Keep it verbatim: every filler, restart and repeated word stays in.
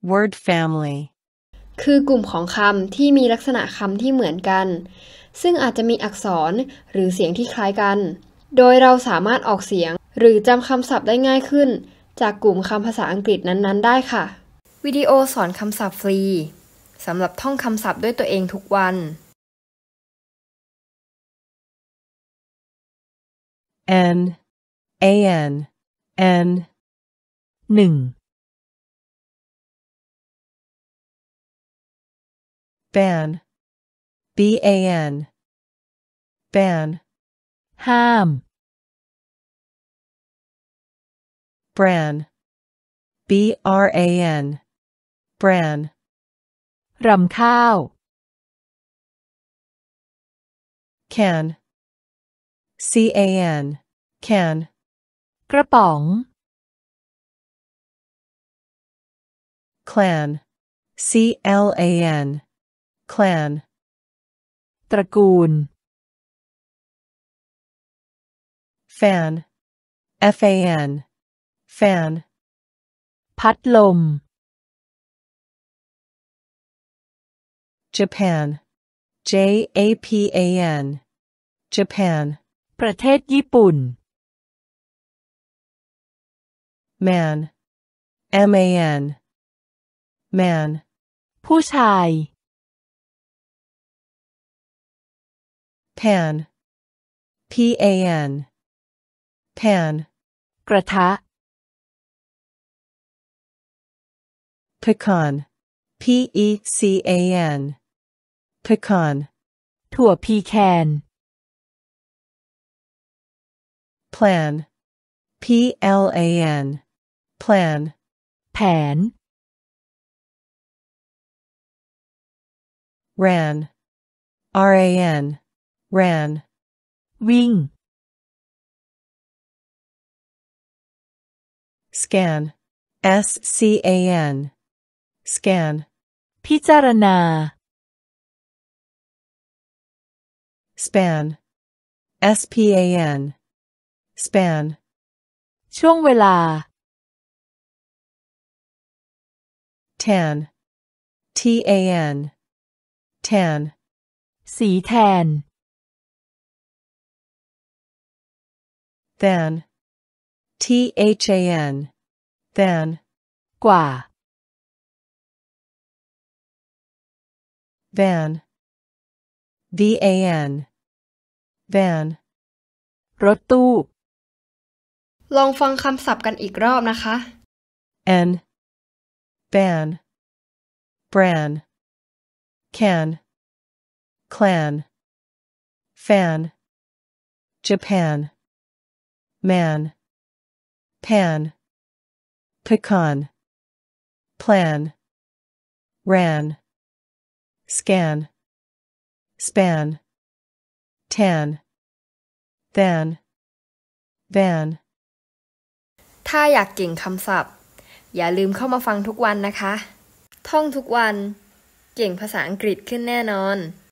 word family คือกลุ่มของคำที่มีลักษณะคำที่เหมือนกันซึ่งอาจจะมีอักษรหรือเสียงที่คล้ายกันโดยเราสามารถออกเสียงหรือจำคำศัพท์ได้ง่ายขึ้นจากกลุ่มคำภาษาอังกฤษนั้นๆได้ค่ะวิดีโอสอนคำศัพท์ฟรีสำหรับท่องคำศัพท์ด้วยตัวเองทุกวัน N A N N หนึ่ง ban B A N ban ห้าม bran B R A N bran รำข้าว can C A N can กระป๋อง clan C L A N clan ตระกูล fan F A N fan พัดลม Japan J A P A N Japan ประเทศญี่ปุ่น man M A N man ผู้ชาย pan P A N pan กระทะ pecan P E C A N pecan ถั่วพีแคน plan P L A N plan แผน ran R A N ran วิ่ง scan S C A N scan พิจารณา span S P A N span ช่วงเวลา tan T A N tan สีแทน than T H A N than กว่า van V A N van รถตู้ลองฟังคำศัพท์กันอีกรอบนะคะ N ban bran can clan fan Japan man pan pecan plan ran scan span tan than van ถ้าอยากเก่งคำศัพท์อย่าลืมเข้ามาฟังทุกวันนะคะท่องทุกวันเก่งภาษาอังกฤษขึ้นแน่นอน